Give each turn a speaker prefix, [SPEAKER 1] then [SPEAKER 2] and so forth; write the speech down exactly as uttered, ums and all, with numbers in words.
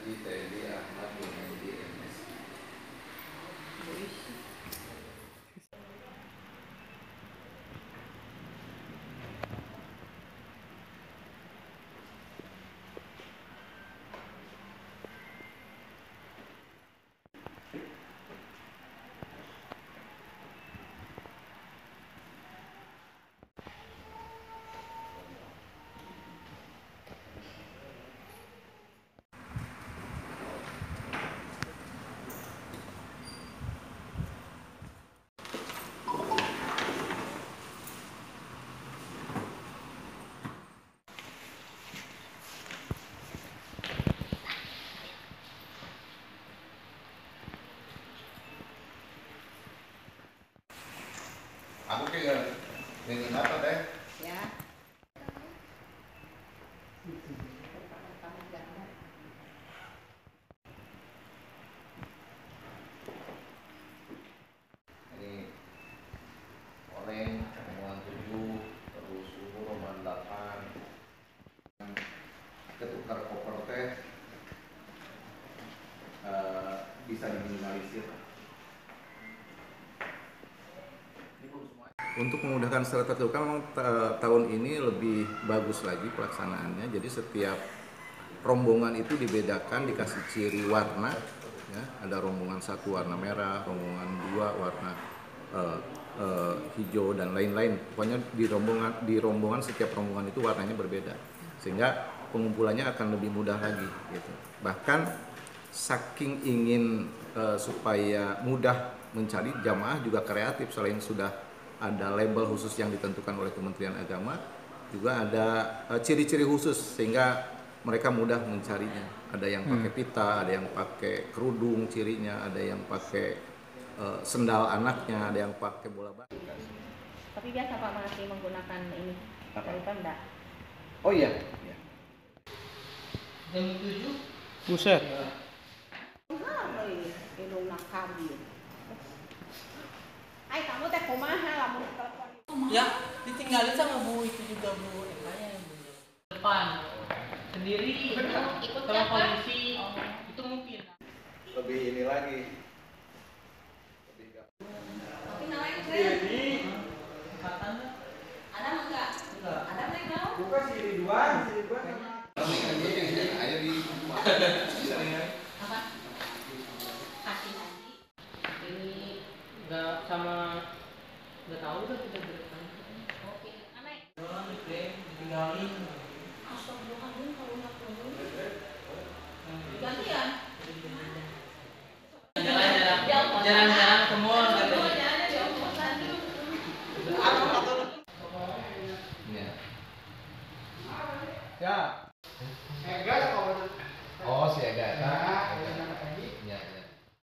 [SPEAKER 1] Haji Teddy Ahmad Junaidi M Si. Aku kayak ingin apa deh?
[SPEAKER 2] Ya.
[SPEAKER 1] Ini oleng, rombongan tujuh, terus subuh rombongan delapan, ketukar koper teh uh, bisa diminimalisir. Untuk memudahkan secara tertukar, memang tahun ini lebih bagus lagi pelaksanaannya. Jadi setiap rombongan itu dibedakan, dikasih ciri warna. Ya, ada rombongan satu warna merah, rombongan dua warna uh, uh, hijau dan lain-lain. Pokoknya di rombongan di rombongan setiap rombongan itu warnanya berbeda, sehingga pengumpulannya akan lebih mudah lagi. Gitu. Bahkan saking ingin uh, supaya mudah mencari, jamaah juga kreatif. Selain sudah ada label khusus yang ditentukan oleh Kementerian Agama, juga ada uh, ciri-ciri khusus sehingga mereka mudah mencarinya. Ada yang pakai pita, ada yang pakai kerudung cirinya, ada yang pakai uh, sendal anaknya, ada yang pakai bola batu.
[SPEAKER 2] Tapi biasa Pak masih menggunakan ini dari Pemda.
[SPEAKER 1] Oh iya. Ya.
[SPEAKER 3] Jam tujuh.
[SPEAKER 4] Buset.
[SPEAKER 2] Enggak ini, ilmu nakabir. Ay, kamu teh kumaha lamun telepon.
[SPEAKER 3] Ya, ditinggalin sama Bu itu juga Bu. Makanya Bu. Depan sendiri
[SPEAKER 2] Ikut
[SPEAKER 3] sama
[SPEAKER 2] siapa?
[SPEAKER 3] polisi itu mungkin.
[SPEAKER 1] Lebih ini lagi. Lebih gak.
[SPEAKER 2] Tapi namanya keren.
[SPEAKER 3] Angkatan
[SPEAKER 2] Ada enggak?
[SPEAKER 3] enggak.
[SPEAKER 2] Ada mereka mau?
[SPEAKER 5] Buka siri dua, siri dua.
[SPEAKER 1] Tapi kan dia yang sedang aja di rumah. Bisa nih.
[SPEAKER 2] Apa? Kasih haji.
[SPEAKER 3] Ini enggak sama enggak tahu udah kita berikan.
[SPEAKER 2] Oke, aneh.
[SPEAKER 3] Doang ditinggalin.
[SPEAKER 2] Astagfirullahaladzim kalau nggak turun. Gantian.
[SPEAKER 3] Jarang-jarang jarang-jarang ke mall gitu.
[SPEAKER 2] Semuanya di ombosan.
[SPEAKER 1] Iya.
[SPEAKER 4] Ya.